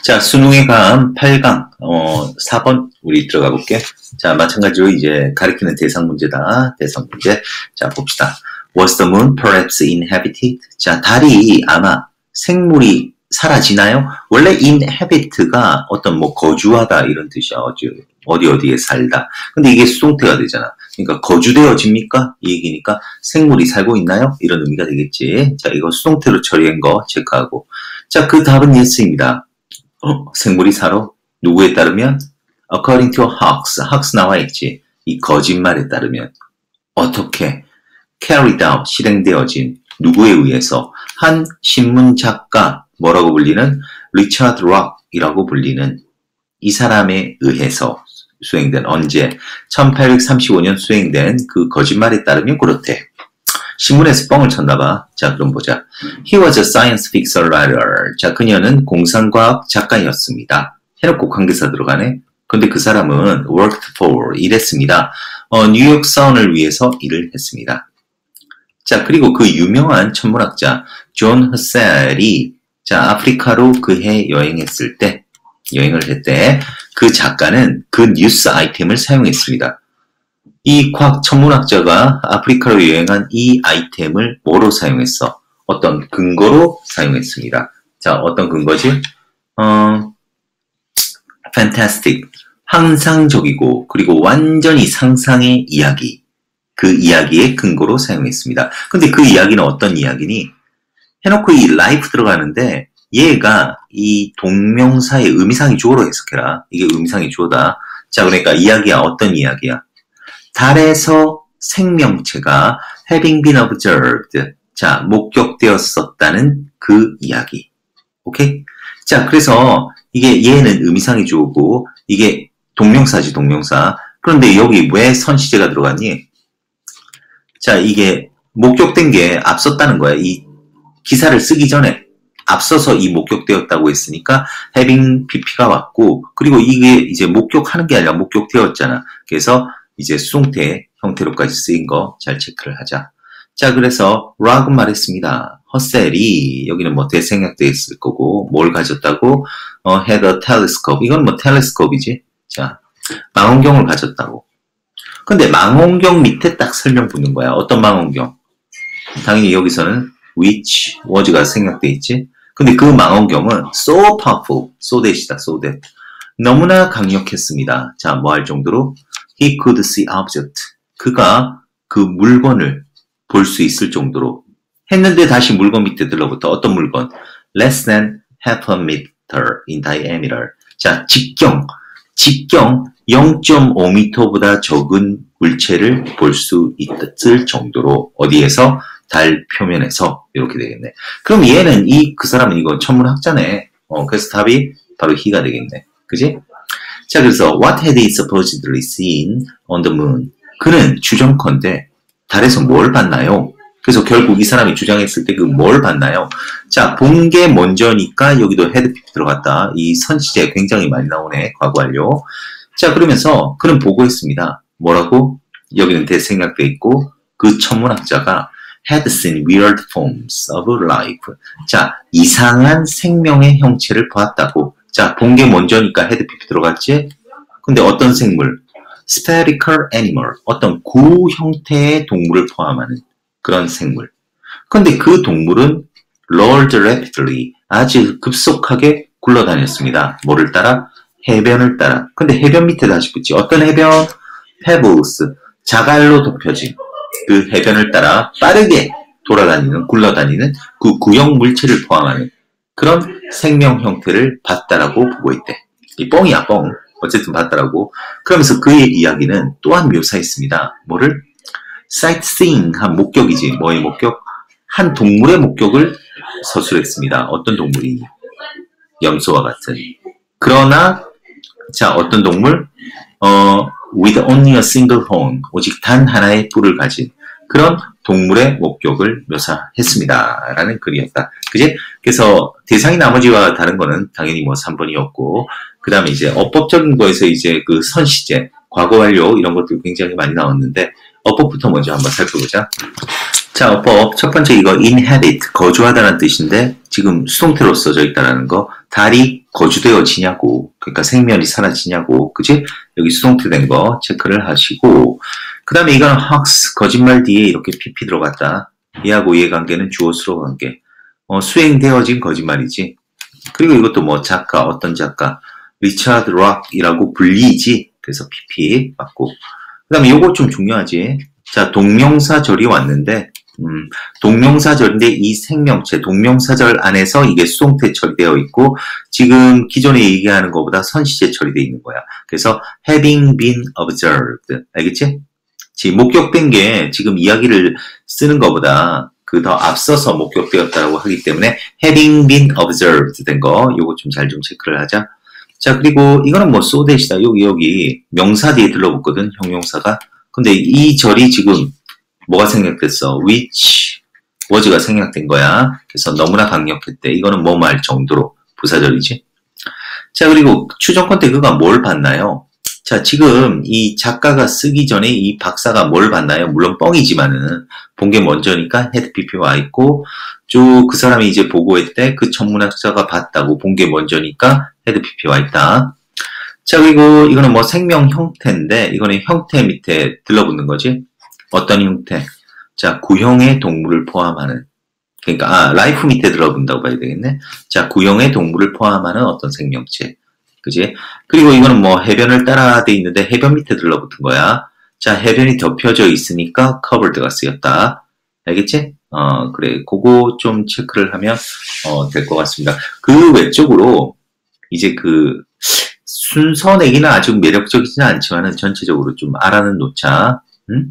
자, 수능의 감 8강, 4번 우리 들어가 볼게. 자, 마찬가지로 이제 가리키는 대상 문제다. 대상 문제. 자, 봅시다. Was the moon perhaps inhabited? 자, 달이 아마 생물이 사라지나요? 원래 inhabit가 어떤 뭐 거주하다 이런 뜻이야. 어디에 살다. 근데 이게 수동태가 되잖아. 그러니까 거주되어집니까? 이 얘기니까 생물이 살고 있나요? 이런 의미가 되겠지. 자, 이거 수동태로 처리한 거 체크하고. 자, 그 답은 yes입니다. 생물이 살아? 누구에 따르면? According to Hoax 나와 있지. 이 거짓말에 따르면. 어떻게? Carried out, 실행되어진. 누구에 의해서? 한 신문 작가, 뭐라고 불리는? 리처드 록이라고 불리는 이 사람에 의해서 수행된 언제? 1835년 수행된 그 거짓말에 따르면 그렇대. 신문에서 뻥을 쳤나봐. 자, 그럼 보자. He was a science fiction writer. 자, 그녀는 공상과학 작가였습니다. 해놓고 관계사 들어가네. 근데 그 사람은 worked for, 일했습니다. 뉴욕 사원을 위해서 일을 했습니다. 자, 그리고 그 유명한 천문학자 존 허셀이 자, 아프리카로 그해 여행을 했대. 그 작가는 그 뉴스 아이템을 사용했습니다. 이 과학 천문학자가 아프리카로 여행한 이 아이템을 뭐로 사용했어? 어떤 근거로 사용했습니다. 자, 어떤 근거지? fantastic, 환상적이고 그리고 완전히 상상의 이야기. 그 이야기의 근거로 사용했습니다. 근데 그 이야기는 어떤 이야기니? 해놓고 이 life 들어가는데 얘가 이 동명사의 의미상의 주어로 해석해라. 이게 의미상의 주어다. 자, 그러니까 이야기야. 어떤 이야기야? 달에서 생명체가 having been observed. 자, 목격되었었다는 그 이야기. 오케이? 자, 그래서 이게 얘는 의미상의 주어고 이게 동명사지, 동명사. 그런데 여기 왜 선시제가 들어갔니? 자, 이게 목격된 게 앞섰다는 거야. 이 기사를 쓰기 전에 앞서서 이 목격되었다고 했으니까 having pp가 왔고 그리고 이게 이제 목격하는 게 아니라 목격되었잖아. 그래서 이제 수동태 형태로까지 쓰인 거 잘 체크를 하자. 자, 그래서 락은 말했습니다. 허셀이 여기는 뭐 대생략돼 있을 거고 뭘 가졌다고? had a telescope. 이건 뭐 텔레스코프이지. 자, 망원경을 가졌다고. 근데 망원경 밑에 딱 설명 붙는 거야. 어떤 망원경? 당연히 여기서는 which was가 생략돼 있지. 근데 그 망원경은 so powerful, so that이다, so that. 너무나 강력했습니다. 자, 뭐 할 정도로? He could see object. 그가 그 물건을 볼 수 있을 정도로 했는데 다시 물건 밑에 들러붙어. 어떤 물건? Less than half a meter in diameter. 자, 직경 0.5m보다 적은 물체를 볼 수 있을 정도로 어디에서? 달 표면에서 이렇게 되겠네. 그럼 얘는 그 사람은 이거 천문학자네. 그래서 답이 바로 he가 되겠네. 그지? 자, 그래서 what had he supposedly seen on the moon? 그는 주정컨대 달에서 뭘 봤나요? 그래서 결국 이 사람이 주장했을 때 그 뭘 봤나요? 자, 본 게 먼저니까 여기도 had pp 들어갔다. 이 선시제 굉장히 많이 나오네. 과거 완료. 자, 그러면서 그는 보고했습니다. 뭐라고? 여기는 대생략돼 있고 그 천문학자가 had seen weird forms of life. 자, 이상한 생명의 형체를 보았다고. 자, 본 게 먼저니까 had pp 들어갔지? 근데 어떤 생물? spherical animal. 어떤 구 형태의 동물을 포함하는 그런 생물. 근데 그 동물은 rolled rapidly. 아주 급속하게 굴러다녔습니다. 뭐를 따라? 해변을 따라. 근데 해변 밑에 다시 붙지. 어떤 해변? pebbles. 자갈로 덮여진 그 해변을 따라 빠르게 굴러다니는 그 구형 물체를 포함하는 그런 생명 형태를 봤다라고 보고 있대. 이 뻥이야, 뻥. 어쨌든 봤다라고. 그러면서 그의 이야기는 또한 묘사했습니다. 뭐를? sightseeing, 한 목격이지. 뭐의 목격? 한 동물의 목격을 서술했습니다. 어떤 동물이니? 염소와 같은. 그러나, 자, 어떤 동물? with only a single horn, 오직 단 하나의 뿔을 가진 그런 동물의 목격을 묘사했습니다. 라는 글이었다. 그지? 그래서 대상이 나머지와 다른 거는 당연히 뭐 3번이었고, 그 다음에 이제 어법적인 거에서 이제 그 선시제, 과거 완료 이런 것들 굉장히 많이 나왔는데, 어법부터 먼저 한번 살펴보자. 자, 어법 첫 번째 이거 inhabit 거주하다는 뜻인데 지금 수동태로 써져 있다라는 거 달이 거주되어지냐고 그러니까 생면이 사라지냐고 그지? 여기 수동태 된 거 체크를 하시고 그 다음에 이거는 hoax 거짓말 뒤에 이렇게 pp 들어갔다 이하고 이해관계는 주어 수로 관계 수행되어진 거짓말이지 그리고 이것도 뭐 작가 어떤 작가 리차드 락이라고 불리지 그래서 pp 맞고 그 다음에 요거 좀 중요하지 자 동명사절이 왔는데 동명사절인데 이 생명체 동명사절 안에서 이게 수동태 처리되어 있고 지금 기존에 얘기하는 것보다 선시제 처리되어 있는 거야. 그래서 having been observed 알겠지? 지금 목격된 게 지금 이야기를 쓰는 것보다 그 더 앞서서 목격되었다고 하기 때문에 having been observed 된 거 요거 좀 잘 좀 체크를 하자. 자 그리고 이거는 뭐 so that이다. 여기 명사 뒤에 들러붙거든 형용사가. 근데 이 절이 지금 뭐가 생략됐어? which was가 생략된 거야. 그래서 너무나 강력했대. 이거는 뭐 말 정도로 부사절이지. 자 그리고 추정권 때 그가 뭘 봤나요? 자 지금 이 작가가 쓰기 전에 이 박사가 뭘 봤나요? 물론 뻥이지만은 본 게 먼저니까 헤드 pp가 와 있고 쭉 그 사람이 이제 보고했대. 그 천문학자가 봤다고 본 게 먼저니까 헤드 pp가 와 있다. 자 그리고 이거는 뭐 생명 형태인데 이거는 형태 밑에 들러붙는 거지. 어떤 형태? 자, 구형의 동물을 포함하는 그러니까 라이프 밑에 들어본다고 봐야 되겠네. 자, 구형의 동물을 포함하는 어떤 생명체. 그지? 그리고 이거는 뭐 해변을 따라 돼 있는데 해변 밑에 들러붙은 거야. 자, 해변이 덮여져 있으니까 covered가 쓰였다. 알겠지? 그래. 그거 좀 체크를 하면 될 것 같습니다. 그 외적으로 이제 그 순서 내기는 아주 매력적이지는 않지만은 전체적으로 좀 알아는 놓자. 응?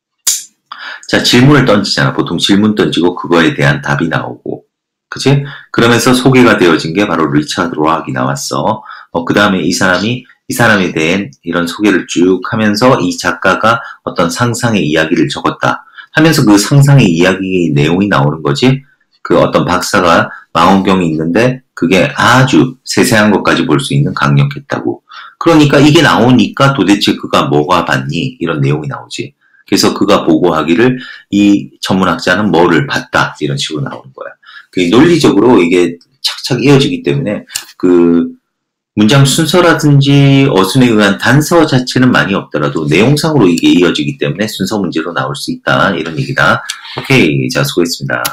자, 질문을 던지잖아. 보통 질문 던지고 그거에 대한 답이 나오고. 그치? 그러면서 소개가 되어진 게 바로 리차드 락이 나왔어. 그 다음에 이 사람에 대한 이런 소개를 쭉 하면서 이 작가가 어떤 상상의 이야기를 적었다. 하면서 그 상상의 이야기 내용이 나오는 거지. 그 어떤 박사가 망원경이 있는데 그게 아주 세세한 것까지 볼 수 있는 강력했다고. 그러니까 이게 나오니까 도대체 그가 뭐가 봤니? 이런 내용이 나오지. 그래서 그가 보고하기를 이 천문학자는 뭐를 봤다 이런 식으로 나오는 거야. 그 논리적으로 이게 착착 이어지기 때문에 그 문장 순서라든지 어순에 의한 단서 자체는 많이 없더라도 내용상으로 이게 이어지기 때문에 순서 문제로 나올 수 있다 이런 얘기다. 오케이, 자 수고했습니다.